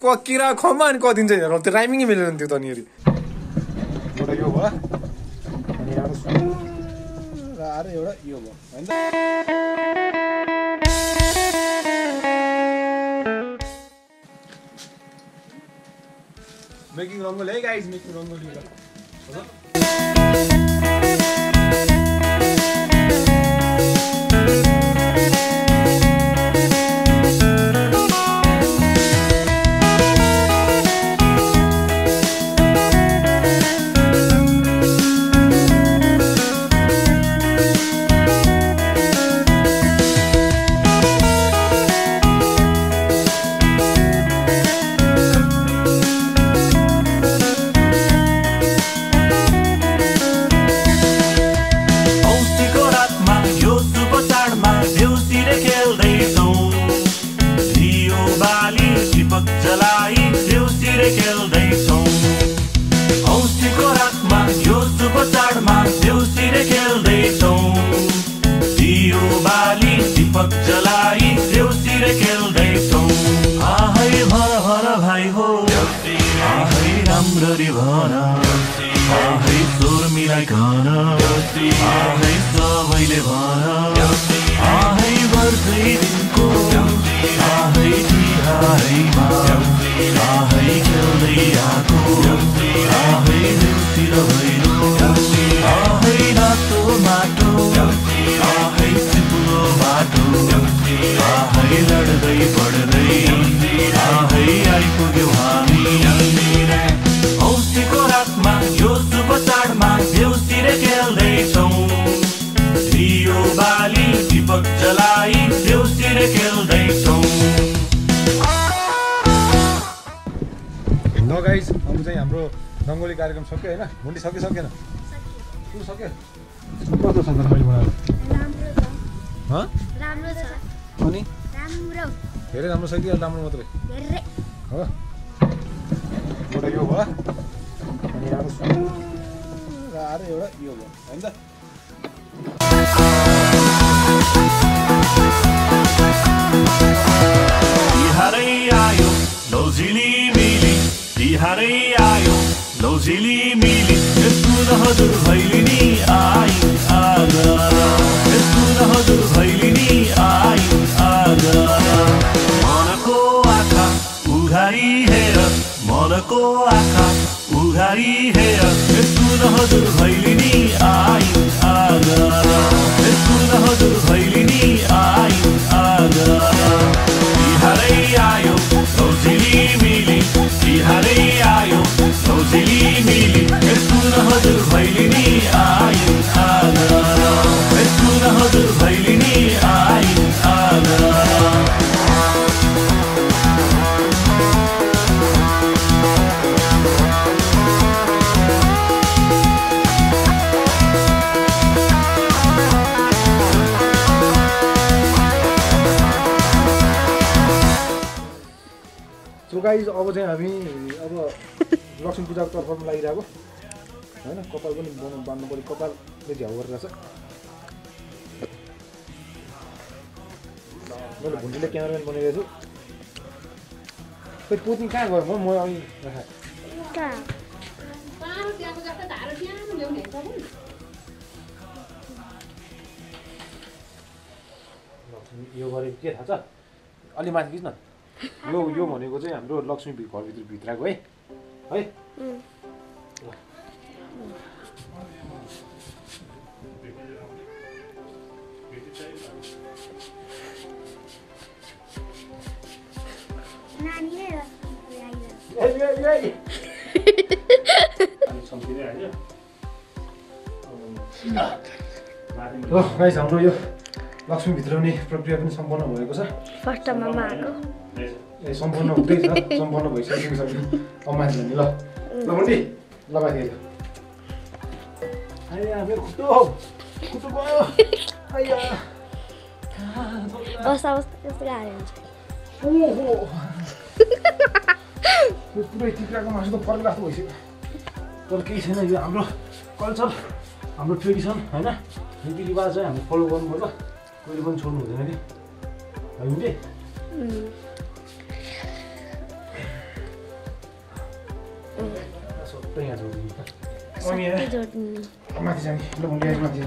किरा खमा अनि कदिन्छ हेर त्यो राइमिङै मिलेन त्यो तनिहरी एउटा यो भयो अनि एउटा यो भयो हैन मेकिङ रंगोली है गाइस मेकिङ रंगोली रंगोली कार्यक्रम सक्यो हैन मुन्डी सक्यो सकेन तु सक्यो कस्तो छ त मैले बनाएको राम्रो छ अनि राम्रो धेरै राम्रो छ कि अलि राम्रो मात्रै धेरै हो एउटा यो भयो अनि एउटा यो भयो हैन त तिहारै आयो लौजिली मिली तिहारै आयो लौजिली मिली सुन हजुर भैलिनी आई आगा सुन हजुर भैलिनी आई आगा मनको आँखा उघारी हेर मनको आँखा उघारी हेर सुन हजुर भैलिनी आई आगा सुन हजुर भैलिनी आई आगा तिहारै आयो लौजिली मिली तिहारै आयो लौजिली मिली सुन हजुर भैलिनी आई आगा सुन हजुर भैलिनी आई आगा गाइस अब चाहिँ हामी अब लक्ष्मी पूजाको तर्फमा लागिरहेको हैन कपाल पनि बान्नु पर्यो कपालले झ्याउ गरिरहेछ मैले भुन्डीले क्यामेराम्यान बनिरहेको छु खै पोत्नी कहाँ गयो म अनि यो गरेको के थाहा छ अलि माथि खिच्न यो भनेको चाहिँ हाम्रो लक्ष्मी घरभित्र भित्रको है है गाइस हाम्रो यो लक्ष्मी भित्राउने प्रक्रिया पनि सम्पन्न भएको छ फर्स्ट टाइममा आएको ए सम्पन्न हुँदैछ सम्पन्न भइसकेको छ अब मान्छे नि ल भन्दी ल माथि आइया मेरो खुट्टो गयो आइया बस यस्तो गाह्रो हुन्छ ओहो यो पुरै टिक्राको मासु त फर्क लाग्दो भइसक्यो तर केही छैन यो हाम्रो कल्चर हाम्रो ट्रेडिसन हैन रीतिरिवाज चाहिँ हामी फलो गर्नुपर्छ कहिले पनि छोड्नु हुँदैन कि है सबै यहाँ जोड्दिनु त सबै जोड्नु माथि जाने ल म ल्याएर माथि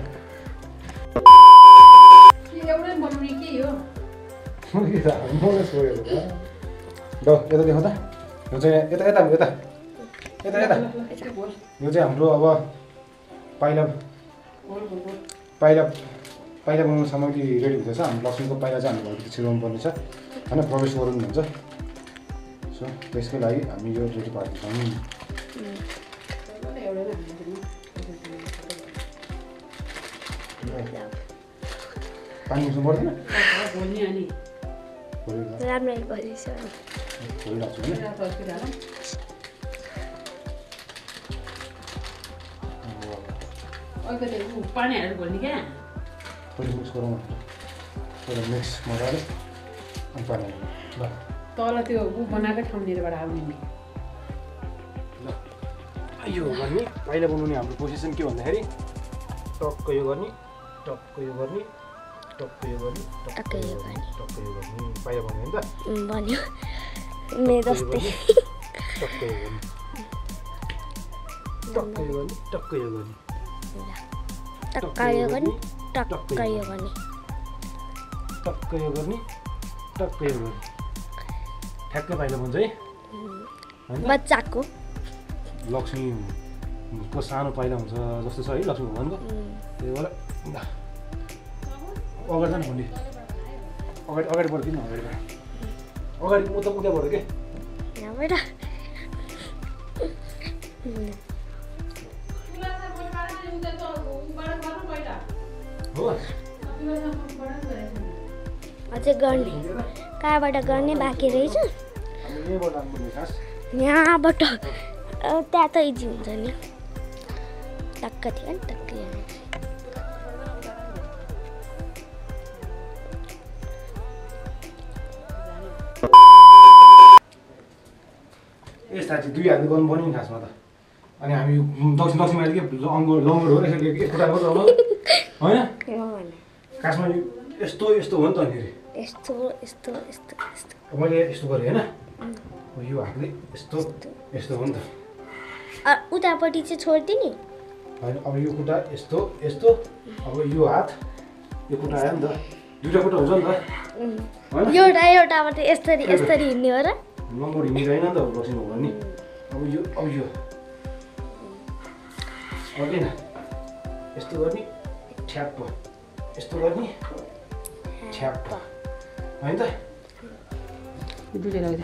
एउटै बनाउने के हो मलाई सोधेको ल यता देखाउ त यो चाहिँ यता यता यता यता यता यो चाहिँ हाम्रो अब पाइला पाइला पाइला बनाउनु सामग्री रेडी हुँदैछ हाम्रो लक्ष्मीको पाइला चाहिँ हाम्रो घरभित्र छिराउनु पर्ने छ होइन प्रवेश गराउनु भन्छ सो त्यसकै लागि हामी यो रेडी पार्दैछौँ पानी मुस्नु पर्दैन राम्रै गरिछ खोलिरहेको छु होइन पानी हालेर घोल्ने क्या थोरै मिक्स गरौँ थोरै मिक्स मजाले अनि पानी हाल्नु ल तल त्यो बनाएकै ठाउँनिरबाट आउने नि ल यो गर्ने पाइला बनाउने हाम्रो पोजिसन के भन्दाखेरि टक्क यो गर्ने टक्क यो गर्ने टक्क यो गर्ने टक्क यो गर्ने टक्क यो गर्ने पाइला बनाउने नि त भन्यो मे जस्तै टक्क यो गर्ने टक्क यो गर्ने टक्क यो गर्ने टक्क यो गर्ने टक्क यो गर्ने टक्क यो गर्ने टक्क यो गर्ने ठ्याक्कै पाइला बन्छ है बच्चाको लक्ष्मीको सानो पाइला हुन्छ जस्तो छ है लक्ष्मी भगवान्को त्यही भएर अगाडि जानु भन्ने अगाडि बढ्दिन अगाडि म त उता बढ्यो के यहाँबाट हो अझै गर्ने कहाँबाट गर्ने बाँकी रहेछ हामी यहीँबाट जानुपर्ने खास यहाँबाट त्यहाँ त इजी हुन्छ नि टक्क थियो नि टक्क ए साथी दुई हातले गर्नु पर्ने नि खासमा त अनि हामी दक्षिण दक्षिणमा के लङ्गोट हो रहेछ के खुट्टा हो होइन खासमा यस्तो यस्तो हो नि त अनि यस्तो यस्तो यस्तो यस्तो मैले यस्तो गरेँ होइन यो हातले यस्तो यस्तो हो नि त उतापट्टि चाहिँ छोडिदिने होइन अब यो खुट्टा यस्तो यस्तो अब यो हात यो खुट्टा आयो नि त दुईवटा खुट्टा हुन्छ नि त होइन एउटा मात्रै यसरी यसरी हिँड्ने हो र लङ्गोट हिँडिँदैन नि त लक्ष्मी भगवान् नि अब यो अर्किन यस्तो गर्ने ठ्याप्प यस्तो गर्ने ठ्याप्प होइन त दुईले लैजा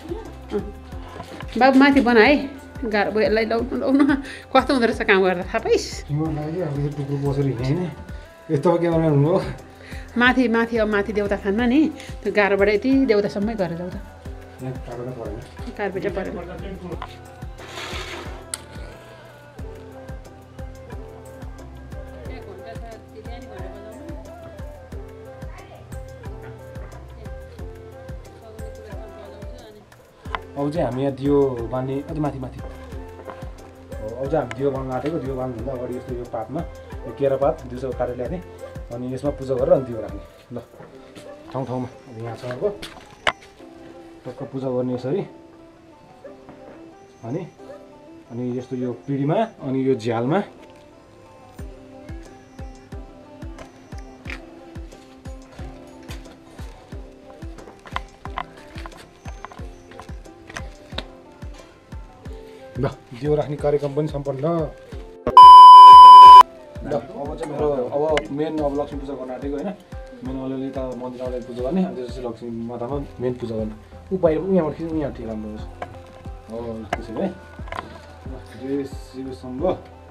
बाबु माथि बना है गाह्रो भयो यसलाई लाउनु कस्तो हुँदो रहेछ काम गर्दा थाहा पाइस् तिम्रो लागि अब यो टुक्रो बसेर हिँडेँ होइन यस्तो क्यामेरा हुनुभयो माथि माथि अब माथि देउता थानमा नि त्यो गाह्रोबाट यति देउतासम्मै गरेर जाउँदा कार्पेटै परेन अब चाहिँ हामी यहाँ दियो बाँध्ने अझै माथि माथि अब चाहिँ हामी दियो बाँध्न आँटेको दियो बाँध्नुभन्दा अगाडि यस्तो यो पातमा यो केरा पात दिउँसो काटेर ल्याएको थिएँ अनि यसमा पूजा गरेर अनि दियो राख्ने ल ठाउँ ठाउँमा अब यहाँसँगको टक्क पूजा गर्ने यसरी अनि यस्तो यो पिँढीमा अनि यो झ्यालमा ल दियो राख्ने कार्यक्रम पनि सम्पन्न ल अब चाहिँ मेरो अब मेन अब लक्ष्मी पूजा गर्न आँटेको होइन मेन अलिअलि त मन्दिर अलिअलि पूजा गर्ने अनि त्यसपछि लक्ष्मी मातामा मेन पूजा गर्ने उपाय यहाँबाट खिच्नु यहाँ ठिक राम्रो होस् हो त्यसरी है जय शिव शम्भ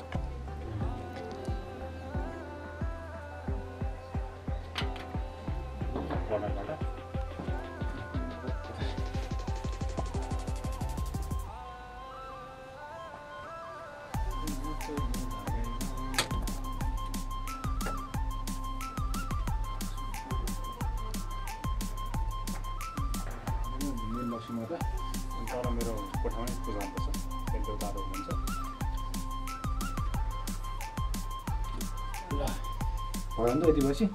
लक्ष्मी माता तर मेरो कोठामै पूजा हुनुपर्छ त्यहाँ देउताहरू हुनुहुन्छ ल भयो नि त यति भएपछि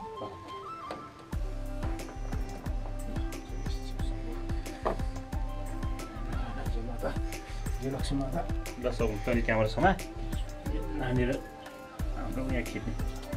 यो लक्ष्मी माता ल सगुन तैँले क्यामेरा समा नानीर हाम्रो यहाँ खिच्ने